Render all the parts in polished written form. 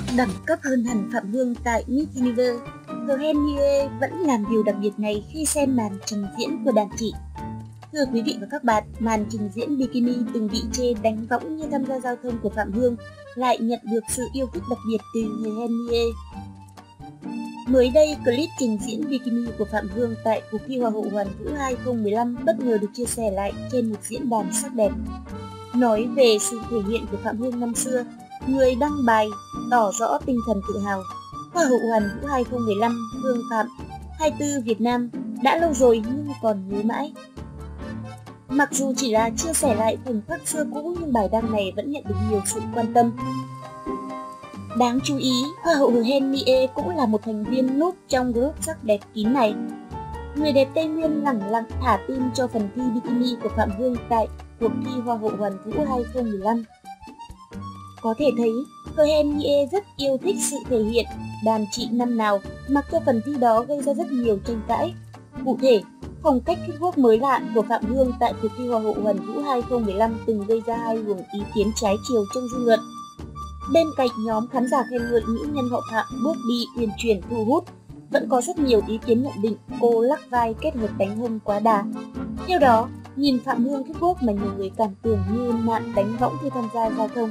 Đẳng cấp hơn hẳn Phạm Hương tại Miss Universe, Helen Niê vẫn làm điều đặc biệt này khi xem màn trình diễn của đàn chị. Thưa quý vị và các bạn, màn trình diễn bikini từng bị chê đánh võng như tham gia giao thông của Phạm Hương lại nhận được sự yêu thích đặc biệt từ Helen Niê. Mới đây, clip trình diễn bikini của Phạm Hương tại cuộc thi Hoa hậu Hoàn vũ 2015 bất ngờ được chia sẻ lại trên một diễn đàn sắc đẹp. Nói về sự thể hiện của Phạm Hương năm xưa, người đăng bài tỏ rõ tinh thần tự hào. Hoa hậu Hoàn vũ 2015 Hương Phạm, 24 Việt Nam, đã lâu rồi nhưng còn nhớ mãi. Mặc dù chỉ là chia sẻ lại khoảnh khắc xưa cũ nhưng bài đăng này vẫn nhận được nhiều sự quan tâm. Đáng chú ý, Hoa hậu Helen Niê cũng là một thành viên núp trong group sắc đẹp kín này. Người đẹp Tây Nguyên lẳng lặng thả tim cho phần thi bikini của Phạm Hương tại cuộc thi Hoa hậu Hoàn vũ 2015. Có thể thấy, Helen Niê rất yêu thích sự thể hiện đàn chị năm nào, mặc cho phần thi đó gây ra rất nhiều tranh cãi. Cụ thể, phong cách catwalk mới lạ của Phạm Hương tại cuộc thi Hoa hậu Hoàn vũ 2015 từng gây ra hai luồng ý kiến trái chiều trong dư luận. Bên cạnh nhóm khán giả khen ngợi nữ nhân họ Phạm bước đi uyển chuyển thu hút, vẫn có rất nhiều ý kiến nhận định cô lắc vai kết hợp đánh hông quá đà. Theo đó, nhìn Phạm Hương catwalk mà nhiều người cảm tưởng như nạn đánh võng khi tham gia giao thông.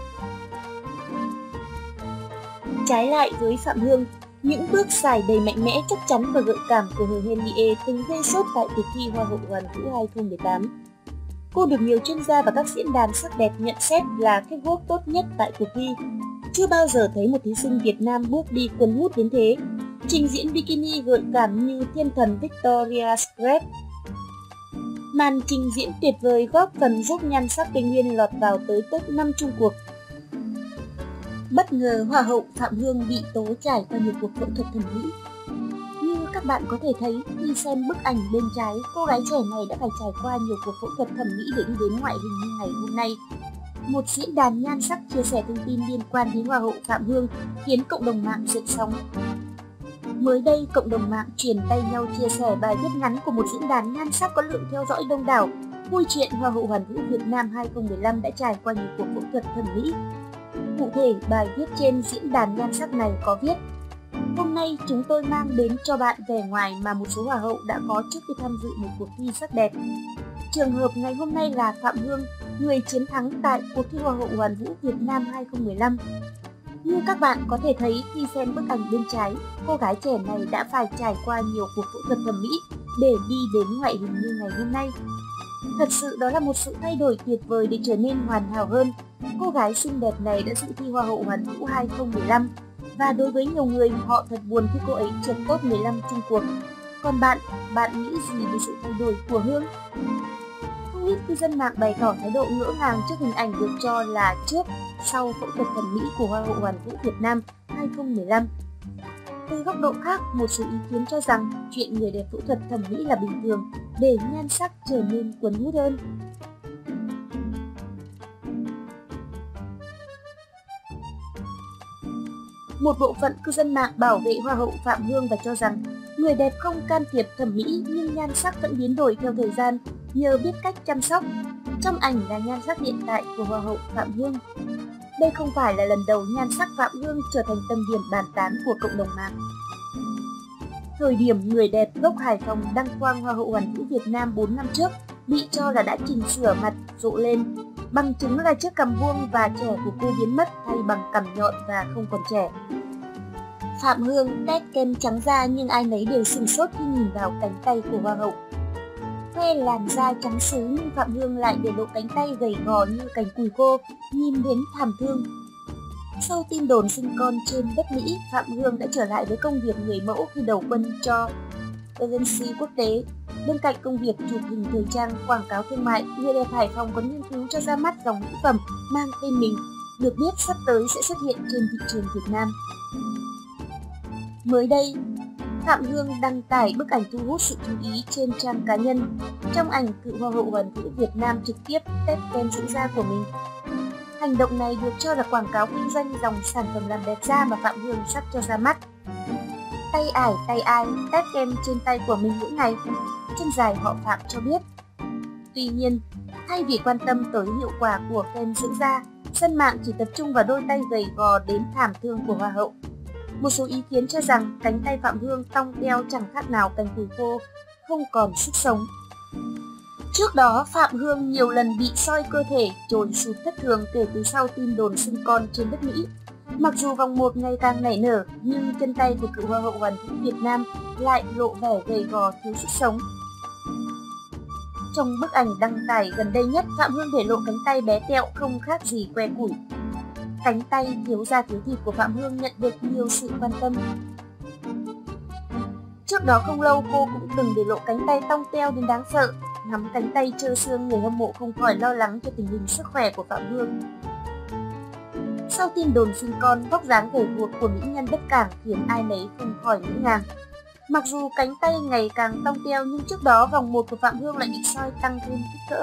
Trái lại với Phạm Hương, những bước xài đầy mạnh mẽ, chắc chắn và gợi cảm của Helen Niê từng gây sốt tại cuộc thi Hoa hậu Hoàn vũ 2018. Cô được nhiều chuyên gia và các diễn đàn sắc đẹp nhận xét là catwalk tốt nhất tại cuộc thi. Chưa bao giờ thấy một thí sinh Việt Nam bước đi cuốn hút đến thế, trình diễn bikini gợi cảm như thiên thần Victoria's Secret. Màn trình diễn tuyệt vời góp phần giúp nhan sắc Tây Nguyên lọt vào tới top 5 chung cuộc. Bất ngờ, Hoa hậu Phạm Hương bị tố trải qua nhiều cuộc phẫu thuật thẩm mỹ. Như các bạn có thể thấy khi xem bức ảnh bên trái, cô gái trẻ này đã phải trải qua nhiều cuộc phẫu thuật thẩm mỹ để đi đến ngoại hình như ngày hôm nay. Một diễn đàn nhan sắc chia sẻ thông tin liên quan đến Hoa hậu Phạm Hương khiến cộng đồng mạng dậy sóng. Mới đây, cộng đồng mạng truyền tay nhau chia sẻ bài viết ngắn của một diễn đàn nhan sắc có lượng theo dõi đông đảo, vui chuyện Hoa hậu Hoàn vũ Việt Nam 2015 đã trải qua nhiều cuộc phẫu thuật thẩm mỹ. Cụ thể, bài viết trên diễn đàn nhan sắc này có viết: hôm nay chúng tôi mang đến cho bạn vẻ ngoài mà một số Hoa hậu đã có trước khi tham dự một cuộc thi sắc đẹp. Trường hợp ngày hôm nay là Phạm Hương, người chiến thắng tại cuộc thi Hoa hậu Hoàn vũ Việt Nam 2015. Như các bạn có thể thấy khi xem bức ảnh bên trái, cô gái trẻ này đã phải trải qua nhiều cuộc phẫu thuật thẩm mỹ để đi đến ngoại hình như ngày hôm nay. Thật sự đó là một sự thay đổi tuyệt vời để trở nên hoàn hảo hơn. Cô gái xinh đẹp này đã dự thi Hoa hậu Hoàn vũ 2015 và đối với nhiều người họ thật buồn khi cô ấy trượt top 15 chung cuộc. Còn bạn nghĩ gì về sự thay đổi của Hương? Không ít cư dân mạng bày tỏ thái độ ngỡ ngàng trước hình ảnh được cho là trước sau phẫu thuật thẩm mỹ của Hoa hậu Hoàn vũ Việt Nam 2015. Từ góc độ khác, một số ý kiến cho rằng chuyện người đẹp phẫu thuật thẩm mỹ là bình thường để nhan sắc trở nên cuốn hút hơn. Một bộ phận cư dân mạng bảo vệ Hoa hậu Phạm Hương và cho rằng người đẹp không can thiệp thẩm mỹ nhưng nhan sắc vẫn biến đổi theo thời gian nhờ biết cách chăm sóc. Trong ảnh là nhan sắc hiện tại của Hoa hậu Phạm Hương. Đây không phải là lần đầu nhan sắc Phạm Hương trở thành tâm điểm bàn tán của cộng đồng mạng. Thời điểm người đẹp gốc Hải Phòng đăng quang Hoa hậu Hoàn vũ Việt Nam 4 năm trước bị cho là đã chỉnh sửa mặt rộ lên. Bằng chứng là chiếc cằm vuông và trẻ của cô biến mất thay bằng cằm nhọn và không còn trẻ. Phạm Hương tét kem trắng da nhưng ai nấy đều sửng sốt khi nhìn vào cánh tay của Hoa hậu. Khoe làn da trắng sứ nhưng Phạm Hương lại để lộ cánh tay gầy gò như cành cùi khô, nhìn đến thảm thương. Sau tin đồn sinh con trên đất Mỹ, Phạm Hương đã trở lại với công việc người mẫu khi đầu quân cho agency quốc tế. Bên cạnh công việc chụp hình thời trang, quảng cáo thương mại, người đẹp Hải Phòng còn nghiên cứu cho ra mắt dòng mỹ phẩm mang tên mình, được biết sắp tới sẽ xuất hiện trên thị trường Việt Nam. Mới đây, Phạm Hương đăng tải bức ảnh thu hút sự chú ý trên trang cá nhân. Trong ảnh, cựu Hoa hậu Hoàn vũ Việt Nam trực tiếp test kem dưỡng da của mình. Hành động này được cho là quảng cáo kinh doanh dòng sản phẩm làm đẹp da mà Phạm Hương sắp cho ra mắt. Tay ai test kem trên tay của mình mỗi ngày, chân dài họ Phạm cho biết. Tuy nhiên, thay vì quan tâm tới hiệu quả của kem dưỡng da, dân mạng chỉ tập trung vào đôi tay gầy gò đến thảm thương của Hoa hậu. Một số ý kiến cho rằng cánh tay Phạm Hương tong teo chẳng khác nào cành củi khô, không còn sức sống. Trước đó, Phạm Hương nhiều lần bị soi cơ thể, trồi sụt thất thường kể từ sau tin đồn sinh con trên đất Mỹ. Mặc dù vòng 1 ngày càng nảy nở, nhưng chân tay của cựu Hoa hậu hoàn vũ Việt Nam lại lộ vẻ gầy gò thiếu sức sống. Trong bức ảnh đăng tải gần đây nhất, Phạm Hương để lộ cánh tay bé tẹo không khác gì que củi. Cánh tay thiếu da thiếu thịt của Phạm Hương nhận được nhiều sự quan tâm. Trước đó không lâu, cô cũng từng để lộ cánh tay tong teo đến đáng sợ. Ngắm cánh tay trơ xương, người hâm mộ không khỏi lo lắng cho tình hình sức khỏe của Phạm Hương. Sau tin đồn sinh con, vóc dáng gầy guộc của mỹ nhân Đất Cảng khiến ai nấy không khỏi ngỡ ngàng. Mặc dù cánh tay ngày càng tong teo, nhưng trước đó vòng 1 của Phạm Hương lại bị soi tăng thêm kích cỡ.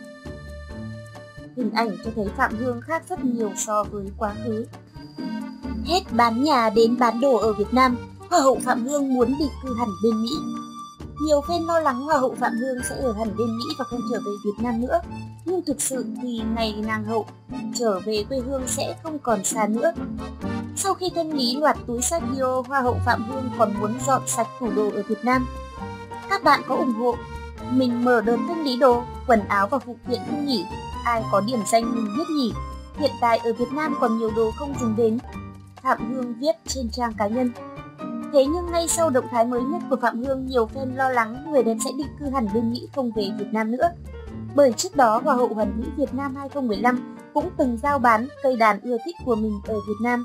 Hình ảnh cho thấy Phạm Hương khác rất nhiều so với quá khứ. Hết bán nhà đến bán đồ ở Việt Nam, Hoa hậu Phạm Hương muốn định cư hẳn bên Mỹ. Nhiều fan lo lắng Hoa hậu Phạm Hương sẽ ở hẳn bên Mỹ và không trở về Việt Nam nữa. Nhưng thực sự thì ngày nàng hậu trở về quê hương sẽ không còn xa nữa. Sau khi thanh lý loạt túi xách Dior, Hoa hậu Phạm Hương còn muốn dọn sạch tủ đồ ở Việt Nam. Các bạn có ủng hộ mình mở đợt thanh lý đồ, quần áo và phụ kiện không nhỉ? Ai có điểm danh mình biết nhỉ? Hiện tại ở Việt Nam còn nhiều đồ không dùng đến. Phạm Hương viết trên trang cá nhân. Thế nhưng ngay sau động thái mới nhất của Phạm Hương, nhiều fan lo lắng người đẹp sẽ định cư hẳn bên Mỹ, không về Việt Nam nữa. Bởi trước đó, Hoa hậu Hoàn vũ Việt Nam 2015 cũng từng giao bán cây đàn ưa thích của mình ở Việt Nam.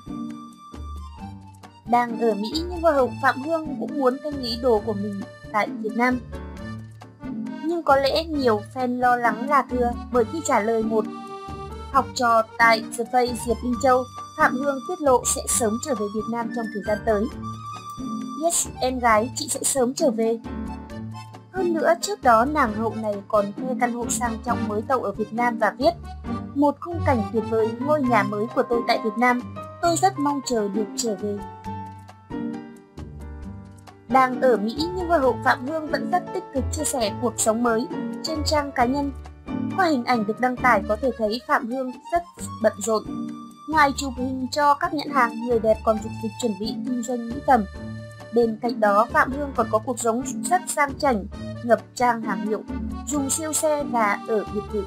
Đang ở Mỹ nhưng Hoa hậu Phạm Hương cũng muốn thanh lý đồ của mình tại Việt Nam. Nhưng có lẽ nhiều fan lo lắng là thừa, bởi khi trả lời một học trò tại The Face Diệp Linh Châu, Phạm Hương tiết lộ sẽ sớm trở về Việt Nam trong thời gian tới. Yes, em gái, chị sẽ sớm trở về. Hơn nữa, trước đó nàng hậu này còn thuê căn hộ sang trọng mới tậu ở Việt Nam và viết: một khung cảnh tuyệt vời, ngôi nhà mới của tôi tại Việt Nam, tôi rất mong chờ được trở về. Đang ở Mỹ nhưng Hoa hậu Phạm Hương vẫn rất tích cực chia sẻ cuộc sống mới trên trang cá nhân. Qua hình ảnh được đăng tải có thể thấy Phạm Hương rất bận rộn. Ngoài chụp hình cho các nhãn hàng, người đẹp còn dục dịch chuẩn bị kinh doanh mỹ phẩm. Bên cạnh đó, Phạm Hương còn có cuộc sống rất sang chảnh, ngập trang hàng hiệu, dùng siêu xe và ở biệt thự.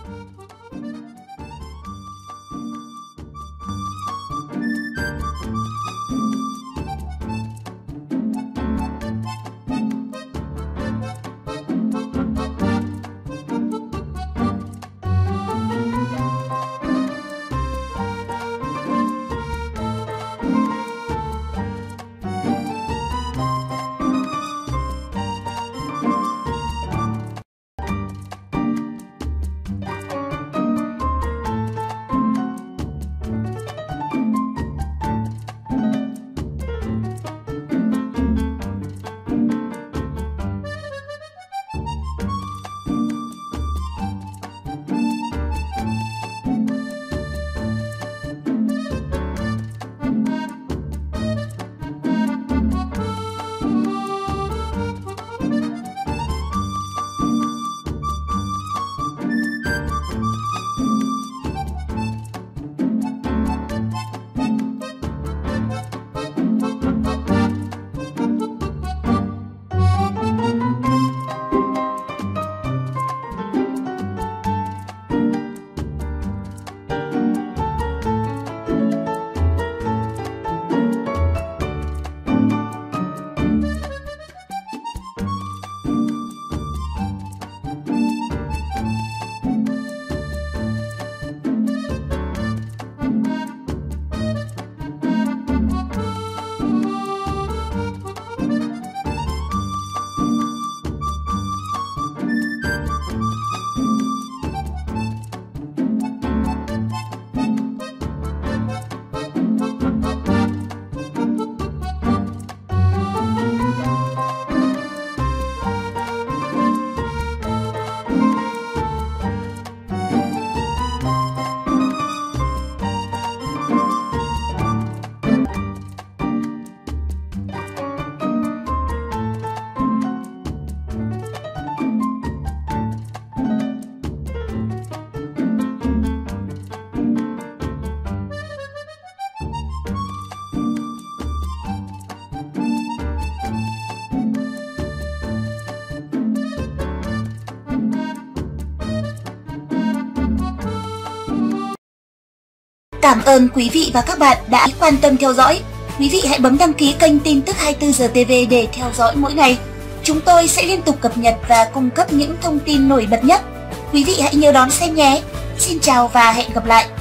Cảm ơn quý vị và các bạn đã quan tâm theo dõi. Quý vị hãy bấm đăng ký kênh tin tức 24 giờ TV để theo dõi mỗi ngày. Chúng tôi sẽ liên tục cập nhật và cung cấp những thông tin nổi bật nhất. Quý vị hãy nhớ đón xem nhé. Xin chào và hẹn gặp lại.